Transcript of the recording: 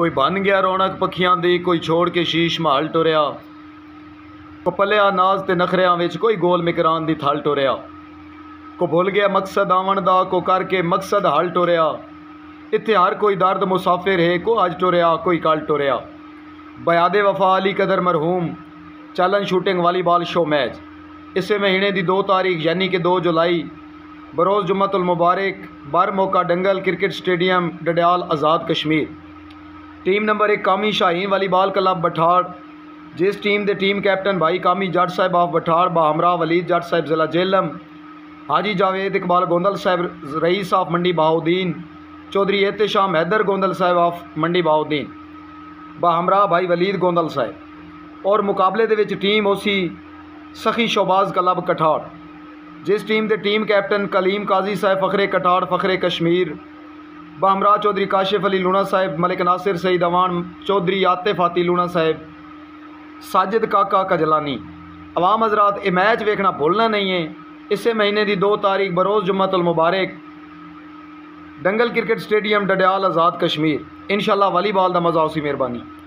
कोई बन गया रौनक पखियां दी, कोई छोड़ के शीश महल टुरया। को पलिया नाज ते नखरियां विच कोई गोल मिकरान दी थल टुरया। को भुल गया मकसद आवन दा, को करके मकसद हल टुरया। इत्थे हर कोई दर्द मुसाफिर है, को अज टुरया कोई कल टुरया। बयादे वफा अली कदर मरहूम चलन शूटिंग वालीबॉल शो मैच इस महीने की 2 तारीख यानी कि 2 जुलाई बरोज़ जुम्मतुल मुबारक बर मौका Dangal cricket stadium Dadyal Azad Kashmir. Team number 1 Kami Shaheen volleyball club बठाड़, जिस टीम के टीम कैप्टन भाई कामी जट साहब ऑफ बठाड़ बाहमरा वलीद जट साहब ज़िला जेलम, हाजी जावेद इकबाल गोंदल साहब रईस ऑफ मंडी बहाउद्दीन, चौधरी एहतशाम हैदर गोंदल साहब ऑफ मंडी बहाउद्दीन बाहमरा भाई वलीद गोंदल साहब। और मुकाबले दे विच टीम ओसी सखी शोबाज क्लब कठाड़, जिस टीम के टीम कैप्टन कलीम काजी साहब फ़खरे कठाड़ फ़खरे कश्मीर बाहमरा, चौधरी काशिफ अली लूणा साहब, मलिक नासिर सईद अवान, चौधरी आतिफ आती लूणा साहब, साजिद काका कजलानी। अवाम हजरात ये मैच वेखना भूलना नहीं है। इस महीने की 2 तारीख बरोज़ जुम्मतुल मुबारक डंगल क्रिकेट स्टेडियम डडियाल आज़ाद कश्मीर। इंशाअल्लाह वालीबॉल का मज़ा उसी मेहरबानी।